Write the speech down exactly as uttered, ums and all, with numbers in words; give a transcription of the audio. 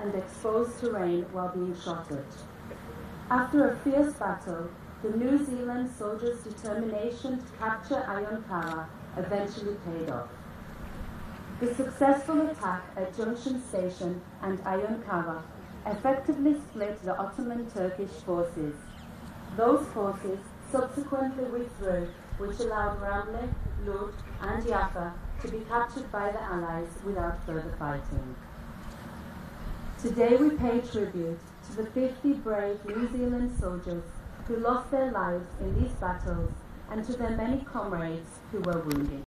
and exposed terrain while being shot at. After a fierce battle, the New Zealand soldiers' determination to capture Ayunkawa eventually paid off. The successful attack at Junction Station and Ayunkawa effectively split the Ottoman Turkish forces. Those forces subsequently withdrew, which allowed Ramle, Lod, and Jaffa to be captured by the Allies without further fighting. Today we pay tribute to the fifty brave New Zealand soldiers who lost their lives in these battles and to their many comrades who were wounded.